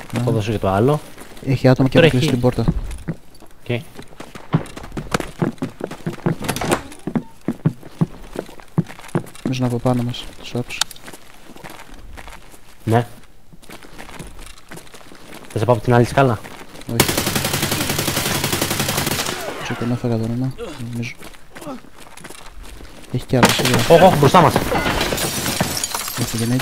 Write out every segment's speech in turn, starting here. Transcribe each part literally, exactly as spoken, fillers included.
Θα δώσω και το άλλο. Έχει άτομα και θα κλείσει την πόρτα. Okay. Νομίζω από πάνω μας, τους άκουσα. Ναι. Θες να πάω από την άλλη σκάλα? Όχι. Σε τον έφαγα τον ένα, νομίζω. Έχει κι άλλο σίγουρα. Όχι, όχι, μπροστά μας. Έχει γεννήτη.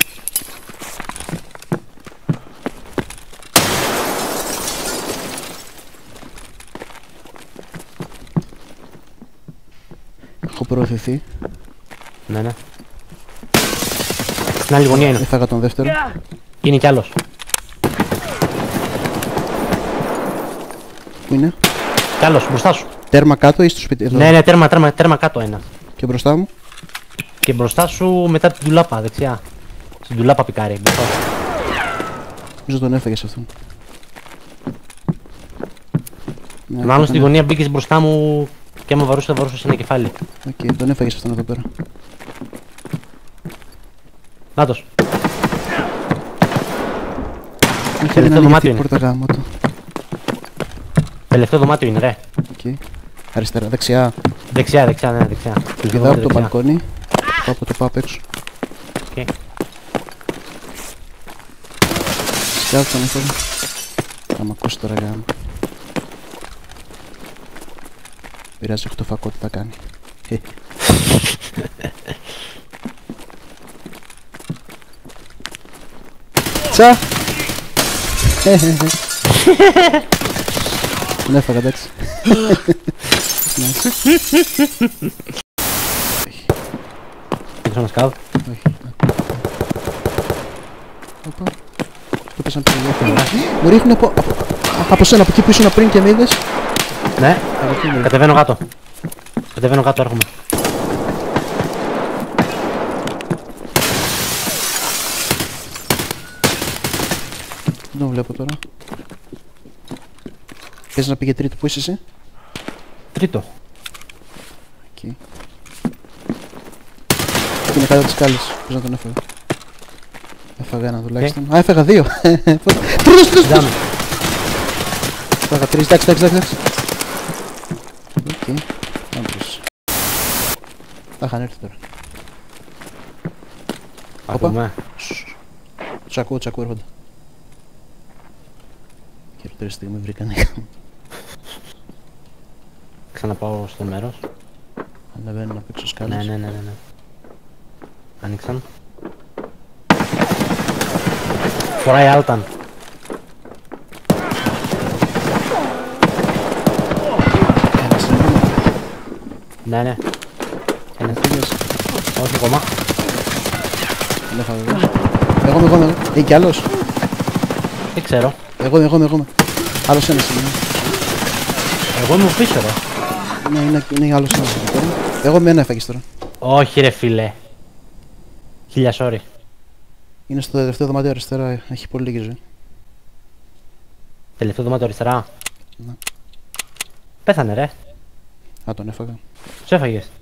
Έχω προωθηθεί. Ναι, ναι. Στην άλλη γωνία είναι. Έφαγα τον δεύτερο. Είναι κι άλλος. Πού είναι? Κι άλλος, μπροστά σου. Τέρμα κάτω ή στο σπίτι? Εδώ. Ναι, ναι, τέρμα, τέρμα, τέρμα κάτω ένα. Και μπροστά μου? Και μπροστά σου μετά την ντουλάπα, δεξιά. Στην ντουλάπα πικάρει, μπροστά σου. Νομίζω τον έφαγες αυτόν. Ναι, Μάλλον στη γωνία μπήκες μπροστά μου και άμα βαρούσε θα βαρούσε σε ένα κεφάλι. Οκ, okay, τον έφαγες αυτόν εδώ πέρα. Νάτος. Είχε Τελευταίο δωμάτιο είναι. πόρτα γάμο του. Τελευταίο δωμάτιο είναι, ρε. Okay. Αριστερά, δεξιά. Δεξιά, δεξιά, ναι, δεξιά. Κοιτάω από το μπαλκόνι. Πάω από το πάω απ' έξω. Okay. Σκιάζω τον έφαγα. Θα μ' ακούσει τώρα γάμο. Πειράζει, έχω το φακό, τι θα κάνει. Τσα! Τον έφαγα, εντάξει. Έχεις ένα σκάβ? Όχι. Οπα. Το πέσαν πίσω. Μου ρίχνει από... από σένα, από εκεί που ήσουν πριν και με είδες. Ναι. Κατεβαίνω κάτω. Κατεβαίνω κάτω, έρχομαι. Δεν τον βλέπω τώρα. Θες να πήγε τρίτο, πού είσαι εσύ? Τρίτο. Εκεί. Είναι κάτω τις σκάλες, πώς να τον έφαγα. Έφαγα ένα τουλάχιστον. Α, έφαγα δύο. Τρίτος, τρίτος, τρίτος. Έφαγα τρεις, εντάξει, εντάξει, εντάξει. Οκ, άμπρος. Θα είχαν έρθει τώρα. Ακούμε. Τους ακούω, τους ακούω, έρχονται. Χειρότερη στιγμή βρήκανε. Ξαναπάω στο μέρος. Ανεβαίνουν απ' έξω σκάλες. Ναι, ναι, ναι, ναι, ναι. Άνοιξαν. Φοράει άλταν. Ένας είναι. Ναι, ναι. Ένα φύγες. Όχι ακόμα. Δεν έφαγα εγώ. Εγώ είμαι, εγώ είμαι. Είναι κι άλλος. Δεν ξέρω. Εγώ είμαι, εγώ είμαι, εγώ είμαι. Άλλος ένας είναι. Εγώ είμαι πίσω, ρε. Ναι, είναι, είναι άλλος ένας εδώ πέρα. Εγώ με ένα έφαγες τώρα. Όχι, ρε φίλε. Χίλια sorry. Είναι στο τελευταίο δωμάτιο αριστερά, έχει πολύ λίγη ζωή. Τελευταίο δωμάτιο αριστερά. Ναι. Πέθανε, ρε. Α, τον έφαγα. Τους έφαγες.